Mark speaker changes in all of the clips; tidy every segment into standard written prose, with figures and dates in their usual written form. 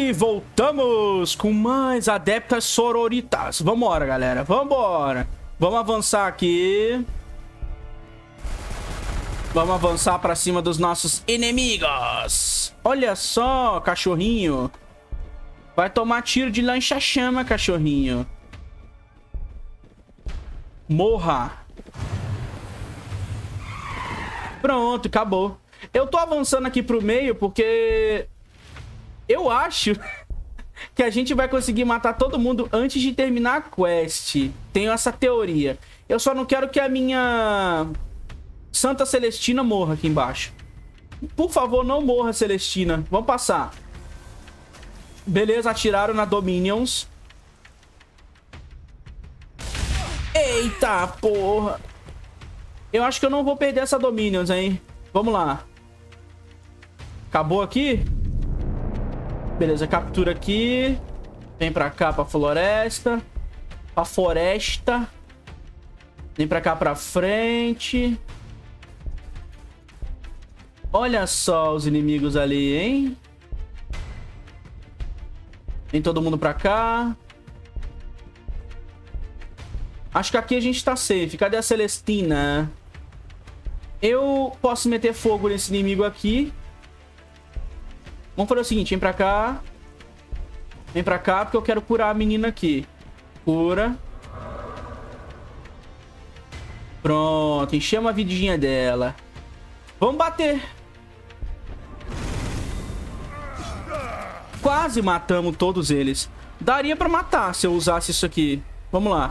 Speaker 1: E voltamos com mais adeptas sororitas. Vambora, galera. Vambora. Vamos avançar aqui. Vamos avançar pra cima dos nossos inimigos. Olha só, cachorrinho. Vai tomar tiro de lança-chama, cachorrinho. Morra. Pronto, acabou. Eu tô avançando aqui pro meio porque eu acho que a gente vai conseguir matar todo mundo antes de terminar a quest. Tenho essa teoria. Eu só não quero que a minha Santa Celestina morra aqui embaixo. Por favor, não morra, Celestina. Vamos passar. Beleza, atiraram na Dominions. Eita, porra. Eu acho que eu não vou perder essa Dominions, hein? Vamos lá. Acabou aqui? Beleza, captura aqui. Vem pra cá, pra floresta. Pra floresta. Vem pra cá, pra frente. Olha só os inimigos ali, hein? Vem todo mundo pra cá. Acho que aqui a gente tá safe. Cadê a Celestina? Eu posso meter fogo nesse inimigo aqui. Vamos fazer o seguinte, vem pra cá. Vem pra cá, porque eu quero curar a menina aqui. Cura. Pronto, enchemos a vidinha dela. Vamos bater. Quase matamos todos eles. Daria pra matar se eu usasse isso aqui. Vamos lá.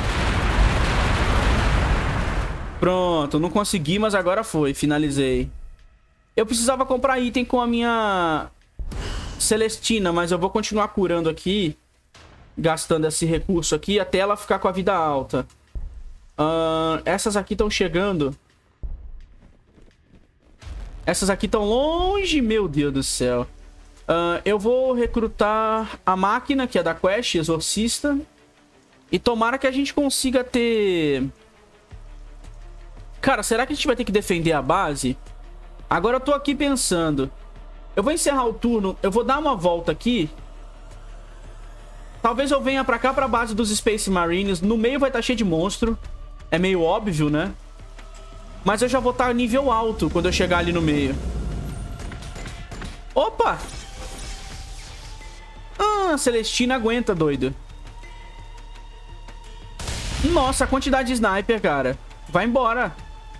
Speaker 1: Pronto, não consegui, mas agora foi. Finalizei. Eu precisava comprar item com a minha Celestina, mas eu vou continuar curando aqui, gastando esse recurso aqui, até ela ficar com a vida alta. Essas aqui estão chegando. Essas aqui estão longe, meu Deus do céu. Eu vou recrutar a máquina, que é da quest, exorcista. E tomara que a gente consiga ter... Cara, será que a gente vai ter que defender a base? Agora eu tô aqui pensando. Eu vou encerrar o turno. Eu vou dar uma volta aqui. Talvez eu venha pra cá, pra base dos Space Marines. No meio vai estar cheio de monstro. É meio óbvio, né? Mas eu já vou estar nível alto quando eu chegar ali no meio. Opa! Ah, Celestina aguenta, doido. Nossa, a quantidade de sniper, cara. Vai embora.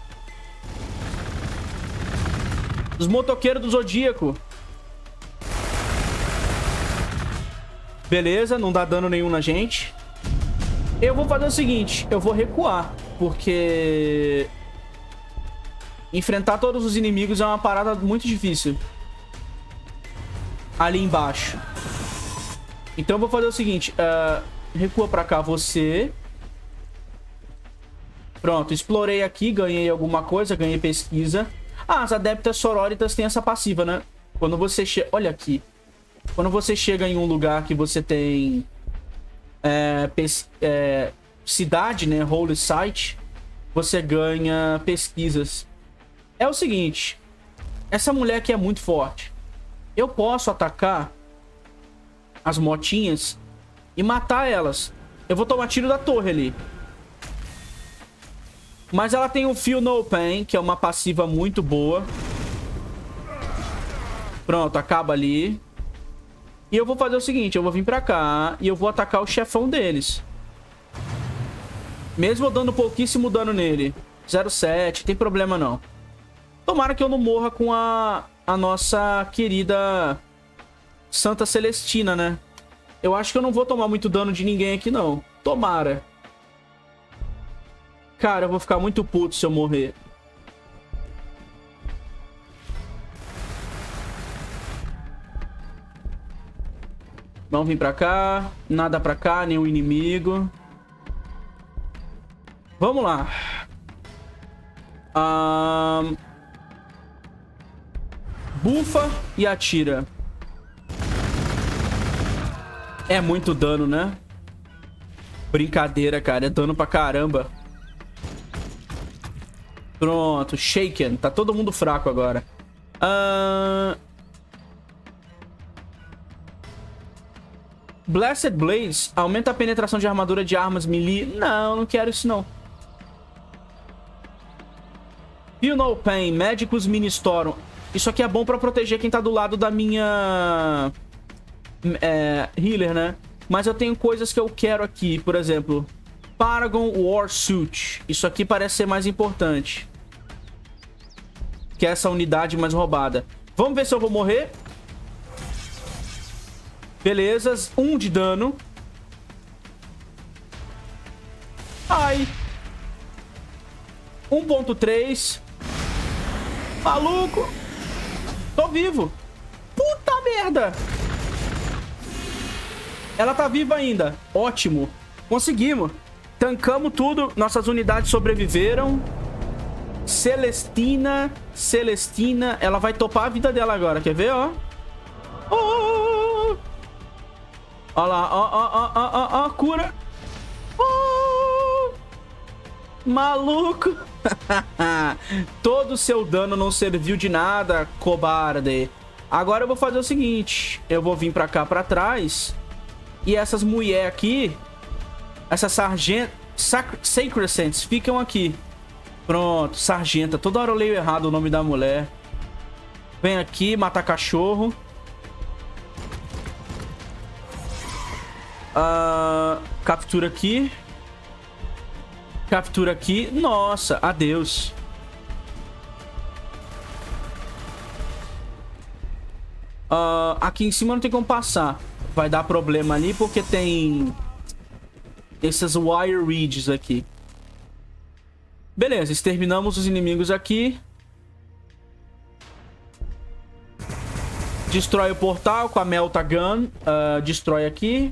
Speaker 1: Os motoqueiros do Zodíaco. Beleza, não dá dano nenhum na gente. Eu vou fazer o seguinte, eu vou recuar, porque enfrentar todos os inimigos é uma parada muito difícil. Ali embaixo. Então eu vou fazer o seguinte, recua pra cá você. Pronto, explorei aqui, ganhei alguma coisa, ganhei pesquisa. Ah, as adeptas sororitas têm essa passiva, né? Quando você chega... Olha aqui. Quando você chega em um lugar que você tem... cidade, né? Holy Site. Você ganha pesquisas. É o seguinte. Essa mulher aqui é muito forte. Eu posso atacar as motinhas e matar elas. Eu vou tomar tiro da torre ali. Mas ela tem o Feel No Pain, que é uma passiva muito boa. Pronto, acaba ali. E eu vou fazer o seguinte, eu vou vir pra cá e eu vou atacar o chefão deles. Mesmo eu dando pouquíssimo dano nele. 0,7, tem problema não. Tomara que eu não morra com a nossa querida Santa Celestina, né? Eu acho que eu não vou tomar muito dano de ninguém aqui não. Tomara. Cara, eu vou ficar muito puto se eu morrer. Vamos vir pra cá. Nada pra cá, nenhum inimigo. Vamos lá. Bufa e atira. É muito dano, né? Brincadeira, cara. É dano pra caramba. Pronto, Shaken. Tá todo mundo fraco agora. Blessed Blaze aumenta a penetração de armadura de armas melee. Não, não quero isso não. Feel No Pain, Médicos Ministoram. Isso aqui é bom pra proteger quem tá do lado da minha... healer, né? Mas eu tenho coisas que eu quero aqui. Por exemplo, Paragon War Suit. Isso aqui parece ser mais importante que essa unidade mais roubada. Vamos ver se eu vou morrer. Beleza, 1 de dano. Ai. 1.3. Maluco. Tô vivo. Puta merda. Ela tá viva ainda. Ótimo. Conseguimos. Tancamos tudo. Nossas unidades sobreviveram. Celestina. Celestina. Ela vai topar a vida dela agora. Quer ver, ó? Oh! Ó lá. Ó. Cura. Oh! Maluco. Todo o seu dano não serviu de nada, cobarde. Agora eu vou fazer o seguinte. Eu vou vir pra cá, pra trás. E essas mulheres aqui, essas Sacrescents, ficam aqui. Pronto, sargenta. Toda hora eu leio errado o nome da mulher. Vem aqui, mata cachorro. Captura aqui. Captura aqui. Nossa, adeus. Aqui em cima não tem como passar. Vai dar problema ali porque tem essas wire ridges aqui. Beleza, exterminamos os inimigos aqui. Destrói o portal com a Melta Gun. Destrói aqui.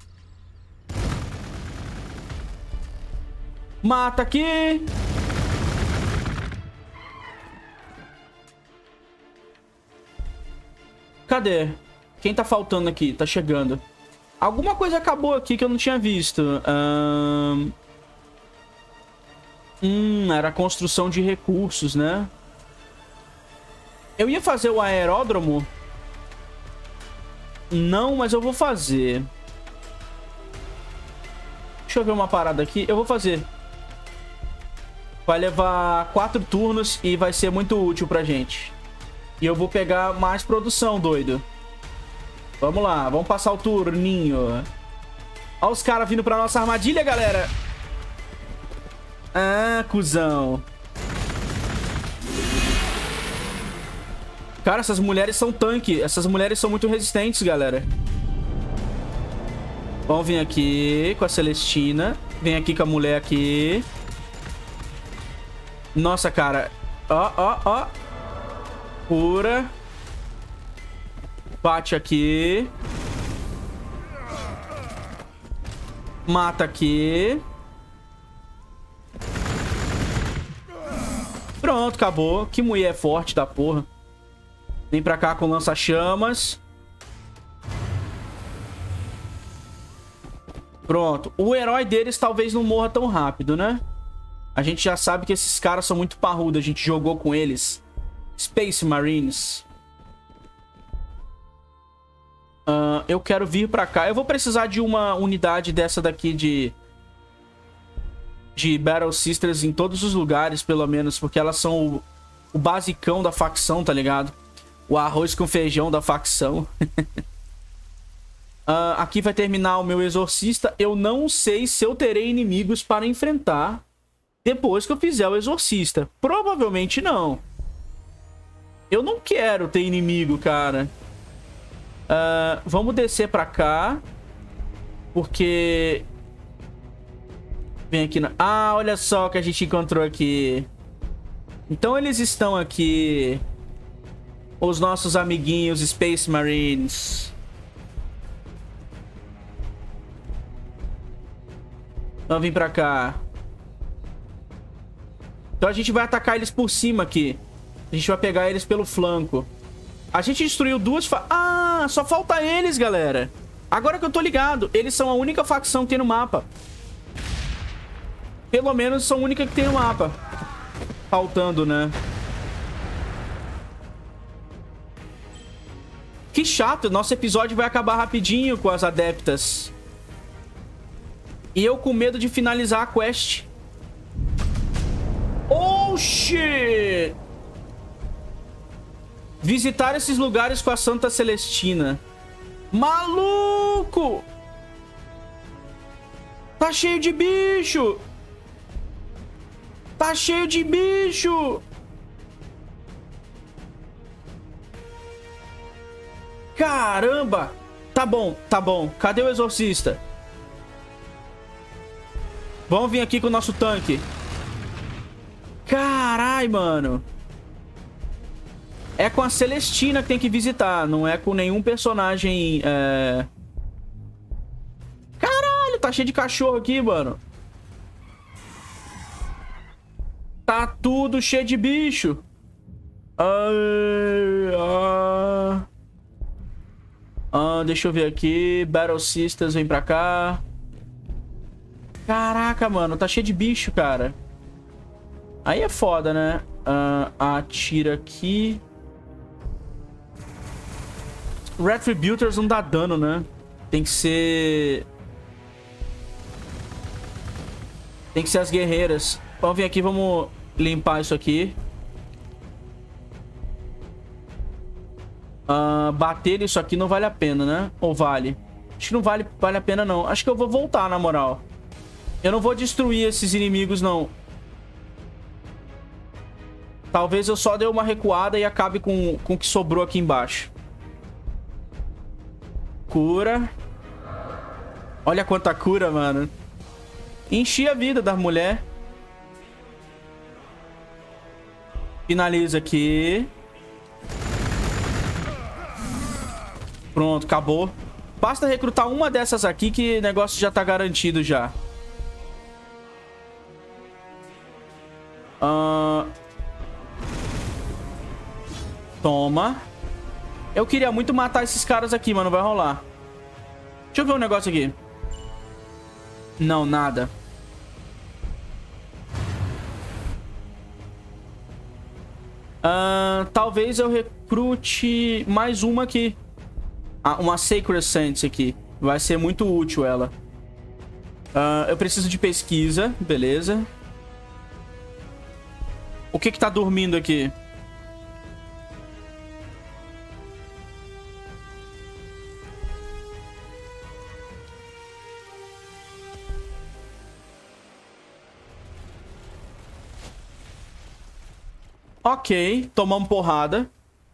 Speaker 1: Mata aqui. Cadê? Quem tá faltando aqui? Tá chegando. Alguma coisa acabou aqui que eu não tinha visto. Era a construção de recursos, né? Eu ia fazer o aeródromo. Não, mas eu vou fazer. Deixa eu ver uma parada aqui. Eu vou fazer. Vai levar 4 turnos e vai ser muito útil pra gente. E eu vou pegar mais produção, doido. Vamos lá, vamos passar o turninho. Olha os caras vindo pra nossa armadilha, galera. Ah, cuzão. Cara, essas mulheres são tanque. Essas mulheres são muito resistentes, galera. Vamos vir aqui com a Celestina. Vem aqui com a mulher aqui. Nossa, cara. Ó. Cura. Bate aqui. Mata aqui. Pronto, acabou. Que mulher forte da porra. Vem pra cá com lança-chamas. Pronto. O herói deles talvez não morra tão rápido, né? A gente já sabe que esses caras são muito parrudos. A gente jogou com eles. Space Marines. Eu quero vir pra cá. Eu vou precisar de uma unidade dessa daqui de Battle Sisters em todos os lugares, pelo menos. Porque elas são o basicão da facção, tá ligado? O arroz com feijão da facção. Aqui vai terminar o meu exorcista. Eu não sei se eu terei inimigos para enfrentar depois que eu fizer o exorcista. Provavelmente não. Eu não quero ter inimigo, cara. Vamos descer pra cá. Porque... Vem aqui na... Ah, olha só o que a gente encontrou aqui. Então eles estão aqui. Os nossos amiguinhos Space Marines. Vamos vir pra cá. Então a gente vai atacar eles por cima aqui. A gente vai pegar eles pelo flanco. A gente destruiu duas... Ah, só falta eles, galera. Agora que eu tô ligado. Eles são a única facção que tem no mapa. Pelo menos são a única que tem no mapa. Faltando, né? Que chato, nosso episódio vai acabar rapidinho com as adeptas. E eu com medo de finalizar a quest. Oh, shit! Visitar esses lugares com a Santa Celestina. Maluco! Tá cheio de bicho! Tá cheio de bicho! Caramba! Tá bom, tá bom. Cadê o exorcista? Vamos vir aqui com o nosso tanque. Carai, mano. É com a Celestina que tem que visitar. Não é com nenhum personagem... Caralho, tá cheio de cachorro aqui, mano. Tá tudo cheio de bicho. Deixa eu ver aqui. Battle Sisters, vem pra cá. Caraca, mano. Tá cheio de bicho, cara. Aí é foda, né? Atira aqui. Retributors não dá dano, né? Tem que ser... Tem que ser as guerreiras. Vamos vir aqui, vamos limpar isso aqui. Bater isso aqui não vale a pena, né? Ou vale? Acho que não vale a pena, não. Acho que eu vou voltar, na moral. Eu não vou destruir esses inimigos, não. Talvez eu só dê uma recuada e acabe com o que sobrou aqui embaixo. Cura. Olha quanta cura, mano. Enchi a vida da mulher. Finaliza aqui. Pronto, acabou. Basta recrutar uma dessas aqui que o negócio já tá garantido já. Toma. Eu queria muito matar esses caras aqui, mas não vai rolar. Deixa eu ver um negócio aqui. Não, nada. Talvez eu recrute mais uma aqui. Uma Sacred Sense aqui. Vai ser muito útil ela. Eu preciso de pesquisa. Beleza. O que tá dormindo aqui? Ok, tomamos porrada.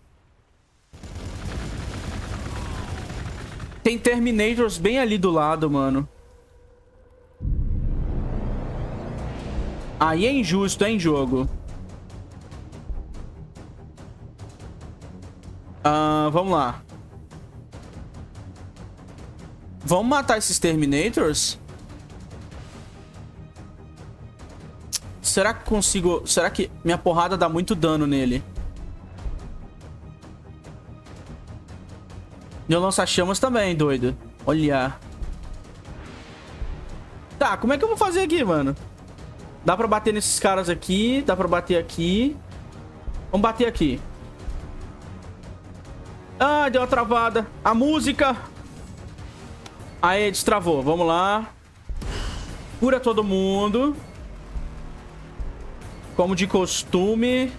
Speaker 1: Tem Terminators bem ali do lado, mano. Aí é injusto, hein, jogo. Vamos lá. Vamos matar esses Terminators? Será que consigo... Será que minha porrada dá muito dano nele? Meu lança-chamas também, doido. Olha. Tá, como é que eu vou fazer aqui, mano? Dá pra bater nesses caras aqui. Dá pra bater aqui. Vamos bater aqui. Deu uma travada. A música. Aí, destravou. Vamos lá. Cura todo mundo. Como de costume.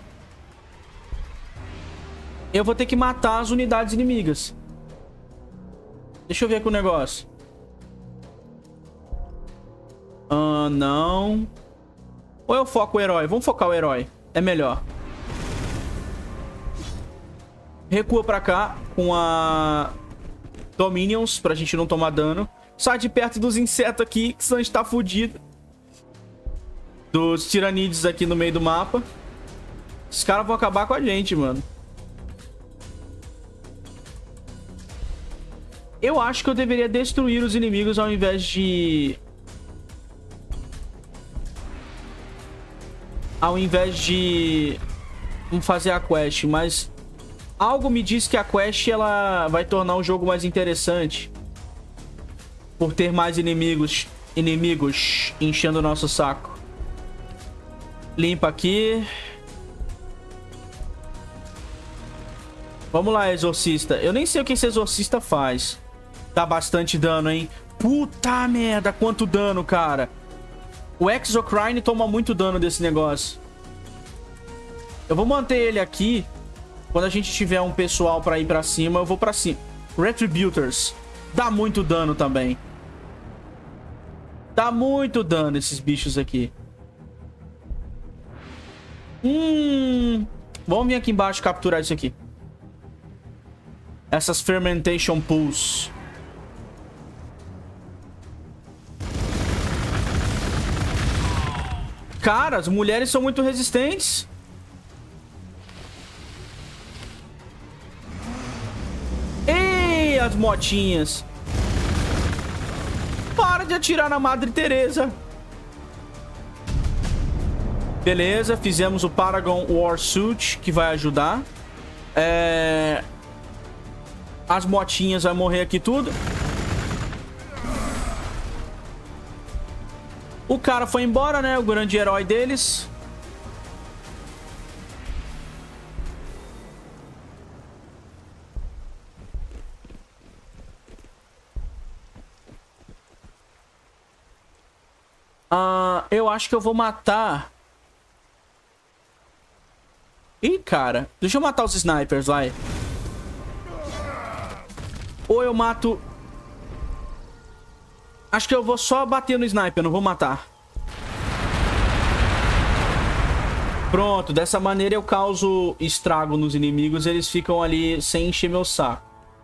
Speaker 1: Eu vou ter que matar as unidades inimigas. Deixa eu ver aqui o negócio. Não. Ou eu foco o herói? Vamos focar o herói. É melhor. Recua pra cá com a Dominions pra gente não tomar dano. Sai de perto dos insetos aqui, que senão a gente tá fudido. Dos tiranides aqui no meio do mapa. Esses caras vão acabar com a gente, mano. Eu acho que eu deveria destruir os inimigos ao invés de... Vamos fazer a quest, mas... Algo me diz que a quest, ela vai tornar o jogo mais interessante. Por ter mais inimigos enchendo o nosso saco. Limpa aqui. Vamos lá, exorcista. Eu nem sei o que esse exorcista faz. Dá bastante dano, hein? Puta merda, quanto dano, cara. O Exocrine toma muito dano desse negócio. Eu vou manter ele aqui. Quando a gente tiver um pessoal pra ir pra cima, eu vou pra cima. Retributors. Dá muito dano também. Dá muito dano esses bichos aqui. Vamos vir aqui embaixo capturar isso aqui. Essas Fermentation Pools. Cara, as mulheres são muito resistentes. Ei, as motinhas. Para de atirar na Madre Teresa. Beleza, fizemos o Paragon Warsuit, que vai ajudar. As motinhas vai morrer aqui tudo. O cara foi embora, né? O grande herói deles. Eu acho que eu vou matar... Ih, cara. Deixa eu matar os snipers, vai. Ou eu mato... Acho que eu vou só bater no sniper, não vou matar. Pronto, dessa maneira eu causo estrago nos inimigos. Eles ficam ali sem encher meu saco.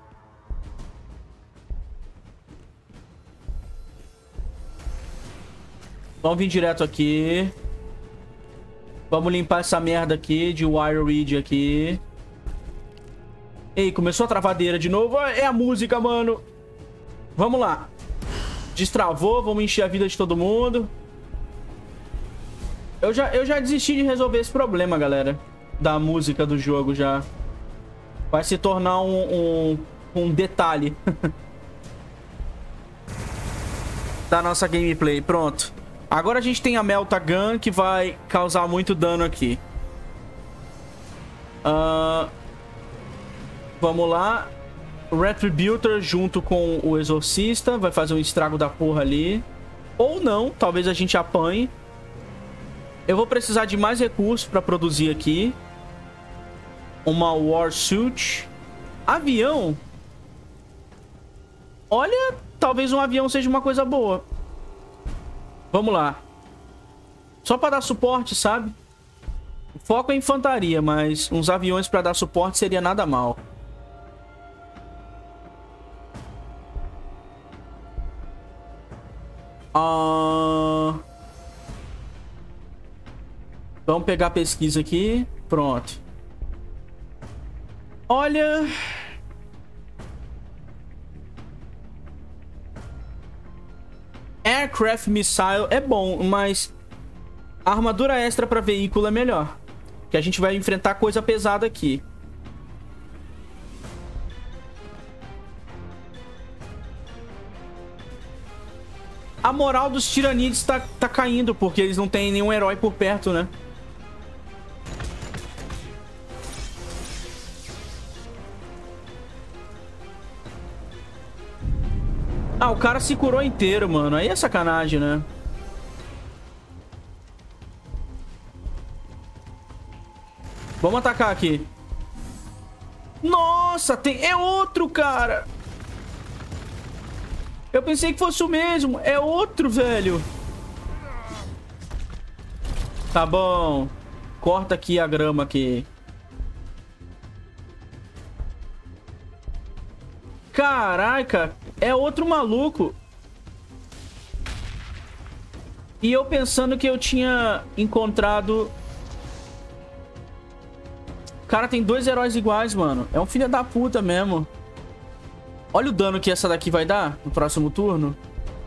Speaker 1: Vamos vir direto aqui. Vamos limpar essa merda aqui de Wire Reed aqui. Ei, começou a travadeira de novo. É a música, mano. Vamos lá. Destravou, vamos encher a vida de todo mundo. Eu já desisti de resolver esse problema, galera. Da música do jogo já. Vai se tornar um detalhe. Da nossa gameplay, pronto. Agora a gente tem a Melta Gun, que vai causar muito dano aqui. Vamos lá. Retributor junto com o Exorcista. Vai fazer um estrago da porra ali. Ou não, talvez a gente apanhe. Eu vou precisar de mais recursos para produzir aqui. Uma Warsuit. Avião. Olha, talvez um avião seja uma coisa boa. Vamos lá. Só para dar suporte, sabe? O foco é infantaria, mas uns aviões para dar suporte seria nada mal. Vamos pegar a pesquisa aqui. Pronto. Olha... Aircraft Missile é bom, mas a armadura extra para veículo é melhor. Que a gente vai enfrentar coisa pesada aqui. A moral dos Tiranides tá caindo, porque eles não têm nenhum herói por perto, né? Ah, o cara se curou inteiro, mano. Aí é sacanagem, né? Vamos atacar aqui. Nossa, é outro, cara. Eu pensei que fosse o mesmo. É outro, velho. Tá bom. Corta aqui a grama aqui. Caraca, é outro maluco. E eu pensando que eu tinha encontrado... Cara, tem dois heróis iguais, mano. É um filho da puta mesmo. Olha o dano que essa daqui vai dar no próximo turno.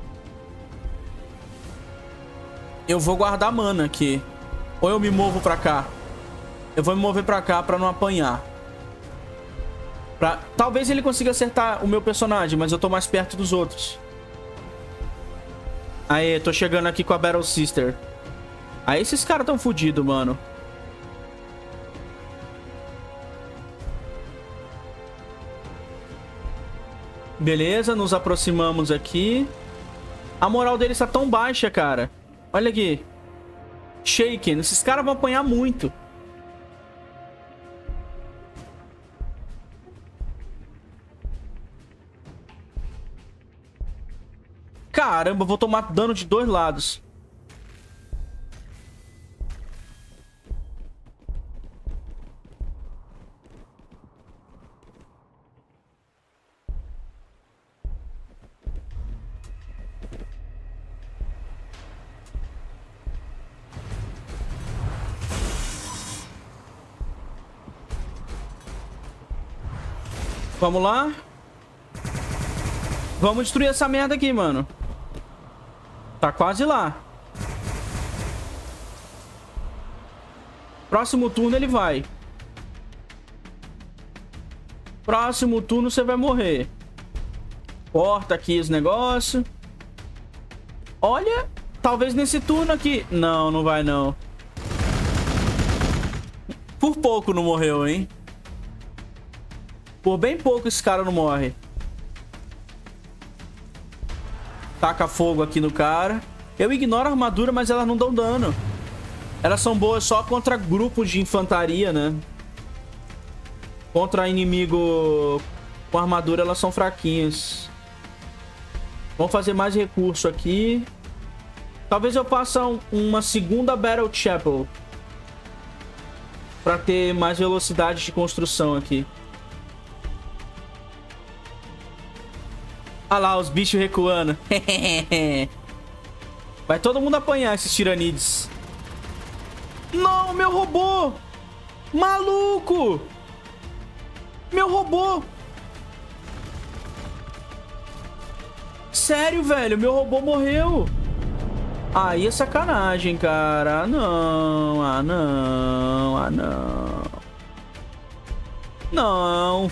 Speaker 1: Eu vou guardar mana aqui. Ou eu me movo pra cá. Eu vou me mover pra cá pra não apanhar. Talvez ele consiga acertar o meu personagem, mas eu tô mais perto dos outros. Aê, tô chegando aqui com a Battle Sister. Aí esses caras tão fodidos, mano. Beleza, nos aproximamos aqui. A moral deles tá tão baixa, cara. Olha aqui. Shaken. Esses caras vão apanhar muito. Caramba, vou tomar dano de dois lados. Vamos lá. Vamos destruir essa merda aqui, mano. Tá quase lá. Próximo turno ele vai. Próximo turno você vai morrer. Corta aqui os negócios. Olha. Talvez nesse turno aqui. Não, não vai não. Por pouco não morreu, hein? Por bem pouco esse cara não morre. Taca fogo aqui no cara. Eu ignoro a armadura, mas elas não dão dano. Elas são boas só contra grupos de infantaria, né? Contra inimigo com armadura, elas são fraquinhas. Vamos fazer mais recurso aqui. Talvez eu faça uma segunda Battle Chapel. Pra ter mais velocidade de construção aqui. Olha lá, os bichos recuando. Vai todo mundo apanhar esses tiranides. Não, meu robô! Maluco! Meu robô! Sério, velho, meu robô morreu. Aí é sacanagem, cara. Ah, não. Ah, não. Ah, não. Não.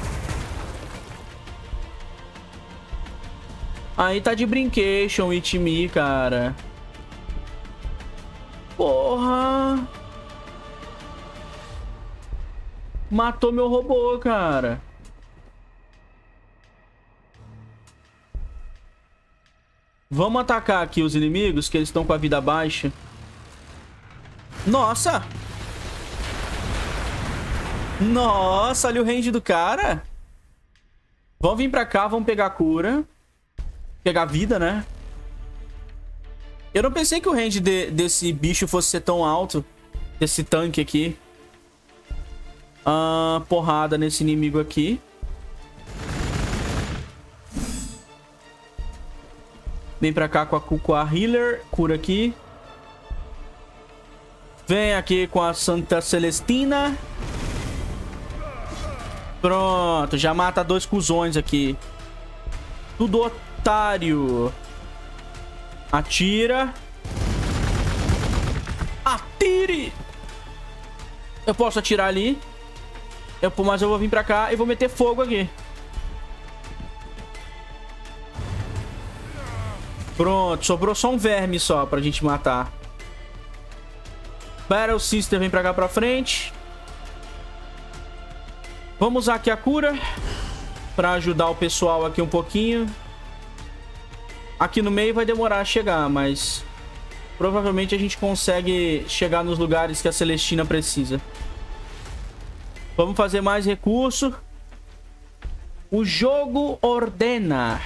Speaker 1: Aí tá de brincation, It Me, cara. Porra. Matou meu robô, cara. Vamos atacar aqui os inimigos, que eles estão com a vida baixa. Nossa! Nossa, olha o range do cara. Vamos vir pra cá, vamos pegar a cura. Pegar vida, né? Eu não pensei que o range desse bicho fosse ser tão alto. Desse tanque aqui. Porrada nesse inimigo aqui. Vem pra cá com a healer. Cura aqui. Vem aqui com a Santa Celestina. Pronto. Já mata dois cuzões aqui. Tudo otário. Atira. Atire. Eu posso atirar ali. Mas eu vou vir pra cá e vou meter fogo aqui. Pronto, sobrou só um verme só pra gente matar. Battle Sister vem pra cá pra frente. Vamos usar aqui a cura pra ajudar o pessoal aqui um pouquinho. Aqui no meio vai demorar a chegar, mas provavelmente a gente consegue chegar nos lugares que a Celestina precisa. Vamos fazer mais recurso. O jogo ordena.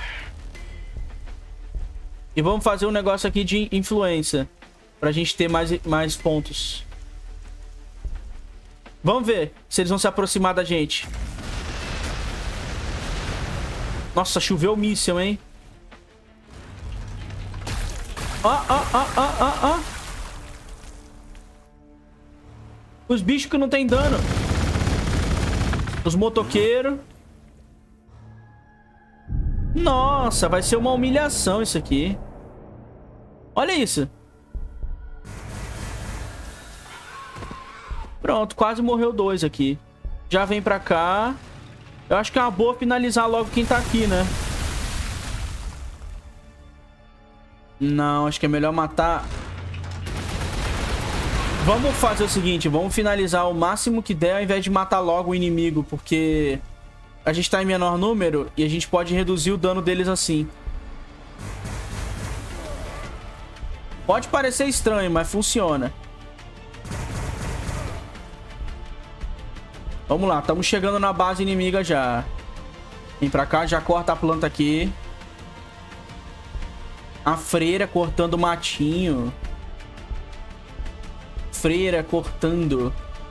Speaker 1: E vamos fazer um negócio aqui de influência. Pra gente ter mais pontos. Vamos ver se eles vão se aproximar da gente. Nossa, choveu míssil, hein? Os bichos que não tem dano. Os motoqueiros. Nossa, vai ser uma humilhação isso aqui. Olha isso. Pronto, quase morreu dois aqui. Já vem pra cá. Eu acho que é uma boa finalizar logo quem tá aqui, né? Não, acho que é melhor matar. Vamos fazer o seguinte, vamos finalizar o máximo que der ao invés de matar logo o inimigo, porque a gente tá em menor número e a gente pode reduzir o dano deles assim. Pode parecer estranho, mas funciona. Vamos lá, estamos chegando na base inimiga já. Vem pra cá, já corta a planta aqui. A freira cortando o matinho. Freira cortando.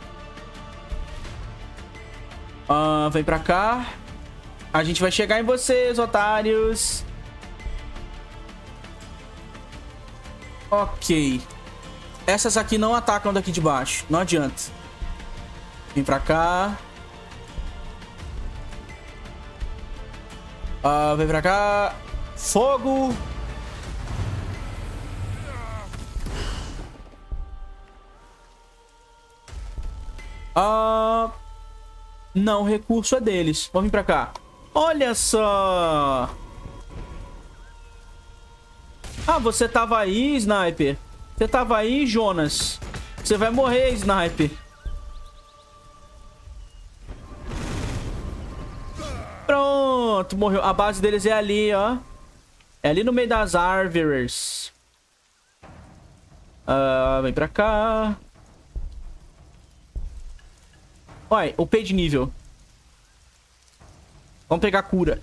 Speaker 1: Vem pra cá. A gente vai chegar em vocês, otários. Ok. Essas aqui não atacam daqui de baixo. Não adianta. Vem pra cá. Vem pra cá. Fogo. Não, o recurso é deles. Vamos vir pra cá. Olha só. Ah, você tava aí, Sniper. Você tava aí, Jonas. Você vai morrer, Sniper. Pronto, morreu. A base deles é ali, ó. É ali no meio das árvores. Vem pra cá. Olha, upei de nível. Vamos pegar cura.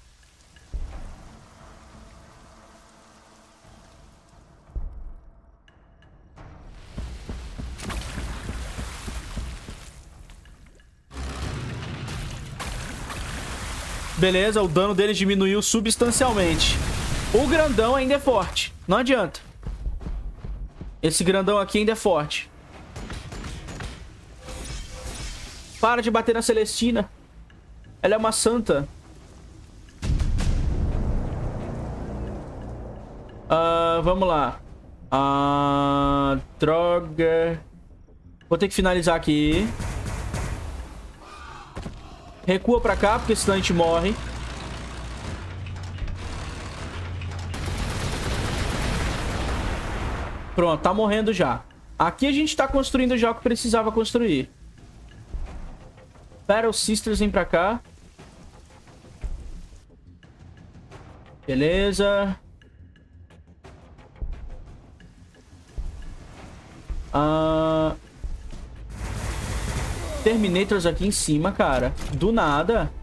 Speaker 1: Beleza, o dano deles diminuiu substancialmente. O grandão ainda é forte. Não adianta. Esse grandão aqui ainda é forte. Para de bater na Celestina. Ela é uma santa. Vamos lá. Droga. Vou ter que finalizar aqui. Recua pra cá, porque senão a gente morre. Pronto, tá morrendo já. Aqui a gente tá construindo já o que precisava construir. Battle Sisters, vem pra cá. Beleza. Terminators aqui em cima, cara. Do nada.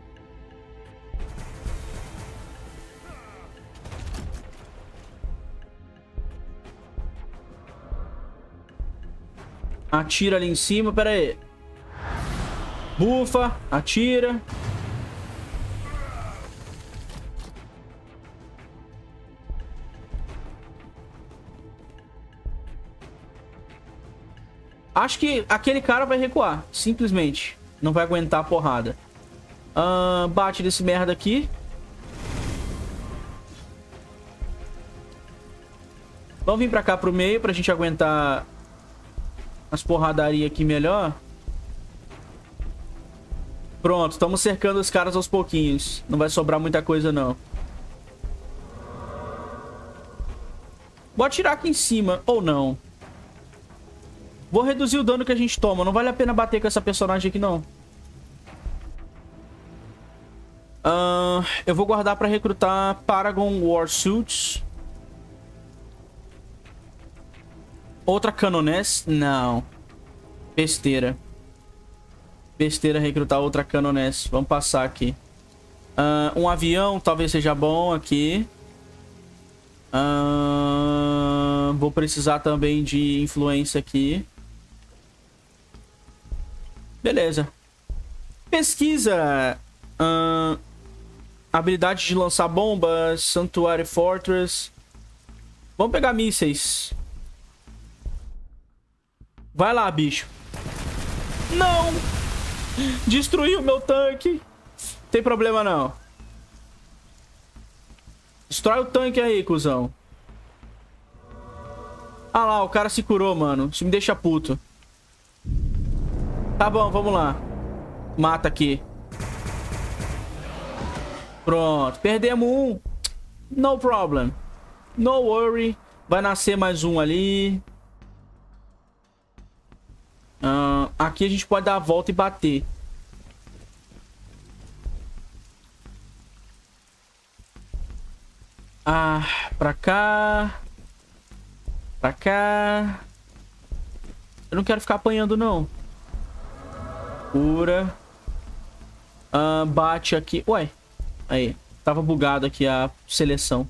Speaker 1: Atira ali em cima, pera aí. Bufa, atira. Acho que aquele cara vai recuar, simplesmente. Não vai aguentar a porrada. Bate desse merda aqui. Vamos vir pra cá pro meio pra gente aguentar as porradarias aqui melhor. Pronto, estamos cercando os caras aos pouquinhos. Não vai sobrar muita coisa, não. Vou atirar aqui em cima, ou não. Vou reduzir o dano que a gente toma. Não vale a pena bater com essa personagem aqui, não. Eu vou guardar pra recrutar Paragon Warsuits. Outra Canoness? Não. Besteira. Besteira recrutar outra Canoness. Vamos passar aqui. Um avião talvez seja bom aqui. Vou precisar também de influência aqui. Beleza. Pesquisa. Habilidade de lançar bombas. Sanctuary Fortress. Vamos pegar mísseis. Vai lá, bicho. Não! Destruiu meu tanque. Tem problema, não. Destrói o tanque aí, cuzão. Ah lá, o cara se curou, mano. Isso me deixa puto. Tá bom, vamos lá. Mata aqui. Pronto. Perdemos um. No problem. No worry. Vai nascer mais um ali. Aqui a gente pode dar a volta e bater. Ah, pra cá. Pra cá. Eu não quero ficar apanhando, não. Cura. Bate aqui. Ué. Aí. Tava bugado aqui a seleção.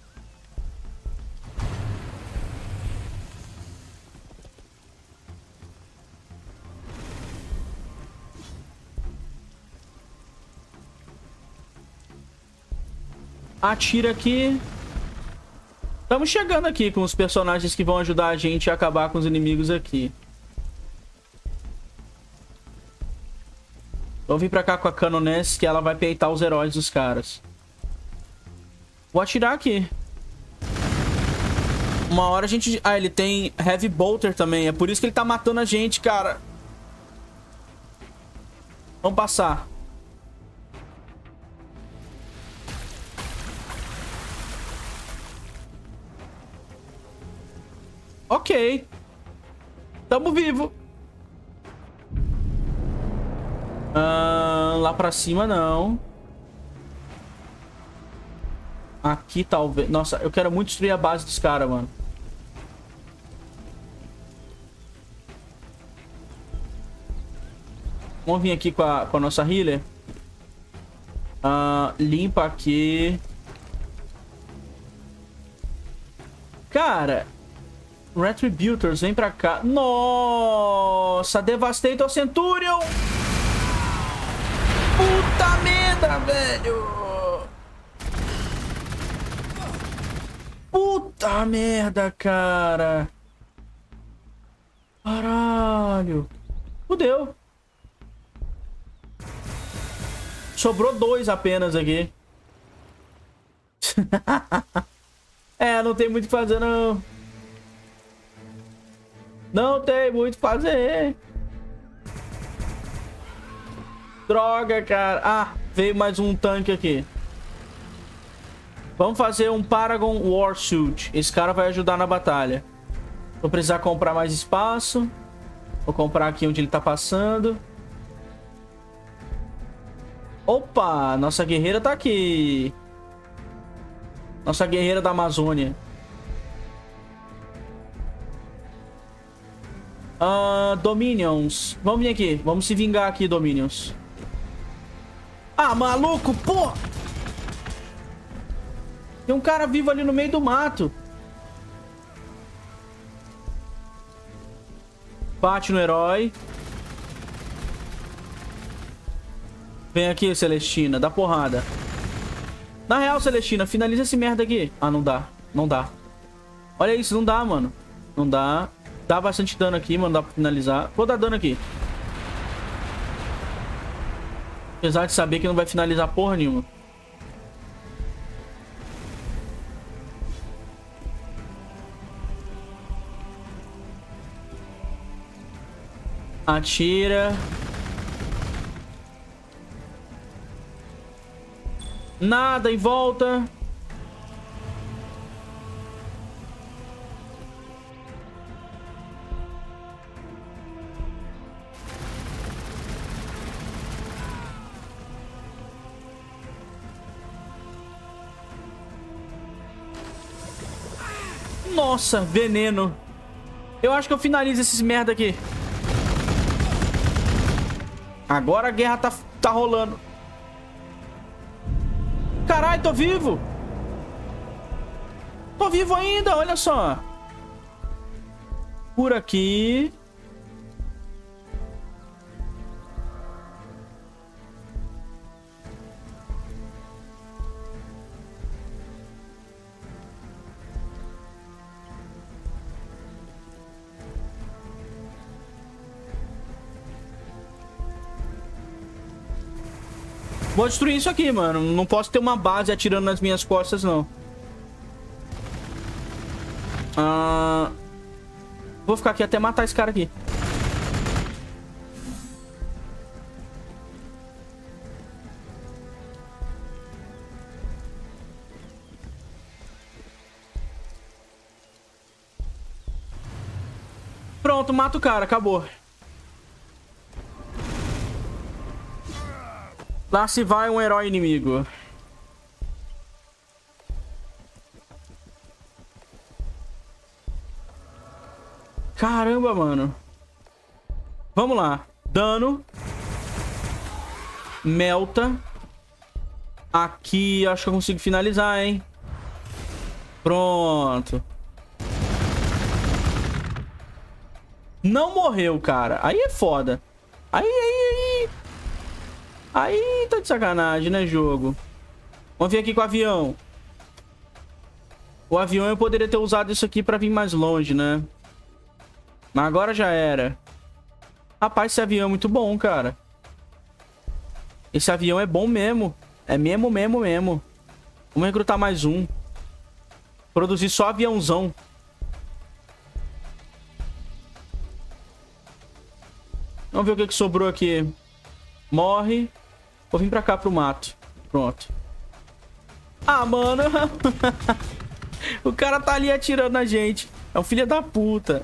Speaker 1: Atira aqui. Estamos chegando aqui com os personagens que vão ajudar a gente a acabar com os inimigos aqui. Vou vir pra cá com a Canoness, que ela vai peitar os heróis dos caras. Vou atirar aqui. Uma hora a gente... Ah, ele tem Heavy Bolter também. É por isso que ele tá matando a gente, cara. Vamos passar. Ok. Tamo vivo. Lá pra cima, não. Aqui, talvez. Nossa, eu quero muito destruir a base dos caras, mano. Vamos vir aqui com a nossa healer. Limpa aqui. Cara... Retributors, vem pra cá. Nossa, Devastator Centurion. Puta merda, velho. Puta merda, cara. Caralho. Fudeu. Sobrou 2 apenas aqui. Não tem muito o que fazer, não. Não tem muito o que fazer. Droga, cara. Veio mais um tanque aqui. Vamos fazer um Paragon Warsuit. Esse cara vai ajudar na batalha. Vou precisar comprar mais espaço. Vou comprar aqui onde ele tá passando. Opa, nossa guerreira tá aqui. Nossa guerreira da Amazônia. Dominions. Vamos vir aqui. Vamos se vingar aqui, Dominions. Maluco, pô! Tem um cara vivo ali no meio do mato. Bate no herói. Vem aqui, Celestina. Dá porrada. Na real, Celestina, finaliza esse merda aqui. Não dá. Não dá. Olha isso, não dá, mano. Não dá. Dá bastante dano aqui, mano. Dá pra finalizar. Vou dar dano aqui. Apesar de saber que não vai finalizar porra nenhuma. Atira. Nada em volta. Nossa, veneno. Eu acho que eu finalizo esses merda aqui. Agora a guerra tá rolando. Caralho, tô vivo. Tô vivo ainda, olha só. Por aqui. Vou destruir isso aqui, mano. Não posso ter uma base atirando nas minhas costas, não. Vou ficar aqui até matar esse cara aqui. Pronto, mata o cara. Acabou. Lá se vai um herói inimigo. Caramba, mano. Vamos lá. Dano. Melta. Aqui, acho que eu consigo finalizar, hein? Pronto. Não morreu, cara. Aí é foda. Aí tá de sacanagem, né, jogo? Vamos vir aqui com o avião. O avião eu poderia ter usado isso aqui pra vir mais longe, né? Mas agora já era. Rapaz, esse avião é muito bom, cara. Esse avião é bom mesmo. É mesmo. Vamos recrutar mais um. Produzir só aviãozão. Vamos ver o que sobrou aqui. Morre. Vou vir pra cá pro mato. Pronto. Ah, mano. O cara tá ali atirando na gente. É um filho da puta.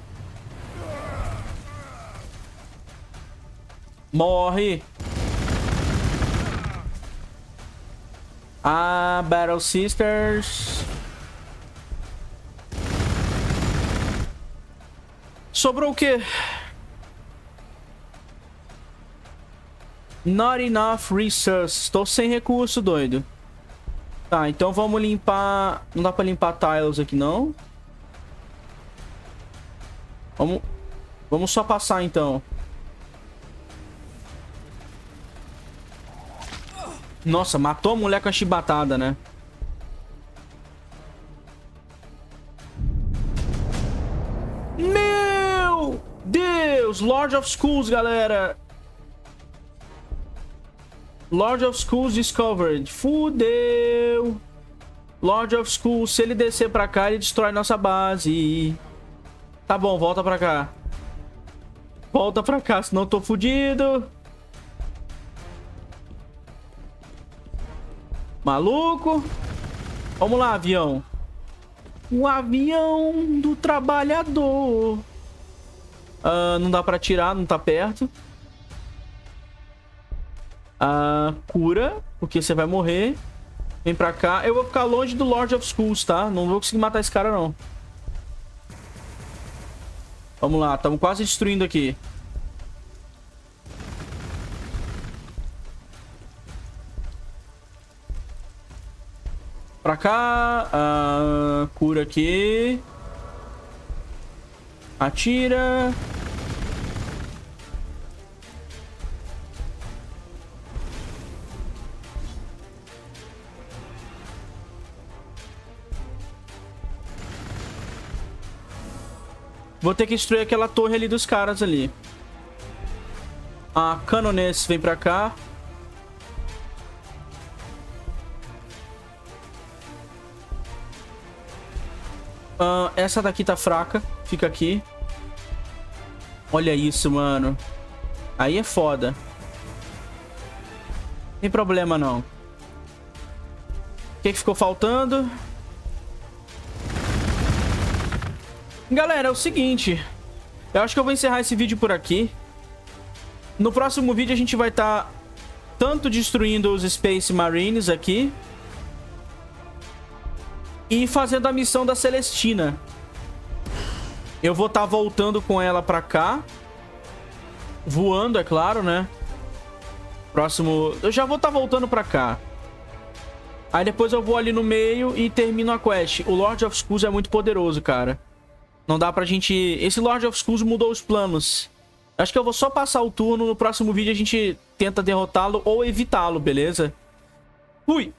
Speaker 1: Morre. Ah, Battle Sisters. Sobrou o quê? Not enough resources. Estou sem recurso, doido. Tá, então vamos limpar... Não dá pra limpar tiles aqui, não. Vamos só passar, então. Nossa, matou a mulher com a chibatada, né? Meu Deus! Lord of Schools, galera. Lord of Schools discovered. Fudeu. Lord of Schools, se ele descer pra cá, ele destrói nossa base. Tá bom, volta pra cá. Volta pra cá, senão eu tô fudido. Maluco. Vamos lá, avião. O avião do trabalhador. Não dá pra atirar, não tá perto. Cura, porque você vai morrer. Vem pra cá. Eu vou ficar longe do Lord of Schools, tá? Não vou conseguir matar esse cara, não. Vamos lá, estamos quase destruindo aqui. Pra cá. Cura aqui. Atira. Vou ter que destruir aquela torre ali dos caras ali. A Canones vem pra cá. Essa daqui tá fraca. Fica aqui. Olha isso, mano. Aí é foda. Não tem problema, não. O que ficou faltando? Galera, é o seguinte. Eu acho que eu vou encerrar esse vídeo por aqui. No próximo vídeo a gente vai estar tanto destruindo os Space Marines aqui e fazendo a missão da Celestina. Eu vou estar voltando com ela pra cá. Voando, é claro, né? Próximo... Eu já vou estar voltando pra cá. Aí depois eu vou ali no meio e termino a quest. O Lord of Schools é muito poderoso, cara. Não dá pra gente... Esse Lord of Schools mudou os planos. Acho que eu vou só passar o turno. No próximo vídeo a gente tenta derrotá-lo ou evitá-lo, beleza? Fui!